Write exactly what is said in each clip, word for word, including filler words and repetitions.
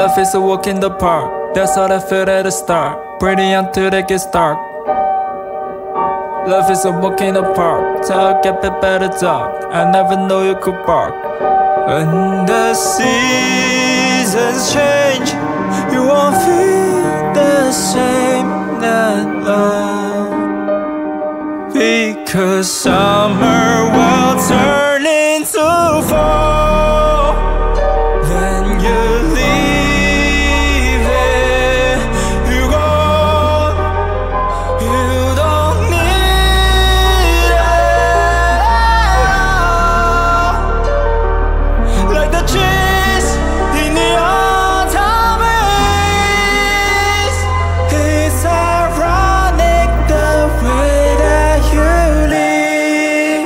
Love is a walk in the park, that's all I felt at the start. Pretty until it gets dark. Love is a walk in the park, talk get bit better dark. I never know you could bark. When the seasons change, you won't feel the same at all. Because summer will turn into fall. Then you leave it, you go, you don't need it. Like the trees in the autumn breeze, it's ironic the way that you leave.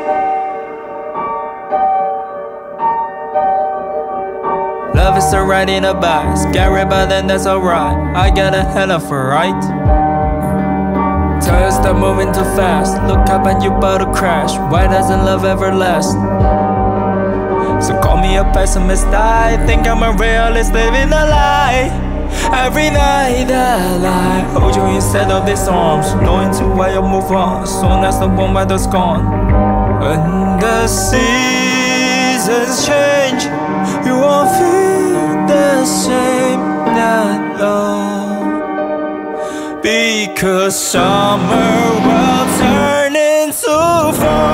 Love is a ride in a bus, scary but then that's alright. I got a hell of a right. Tires start moving too fast, look up and you about to crash. Why doesn't love ever last? So call me a pessimist, I think I'm a realist living a lie. Every night I lie, hold you instead of these arms, knowing to why you move on, soon as the one weather's gone. When the seasons change, you won't feel the same at all. Because summer will turn into fall.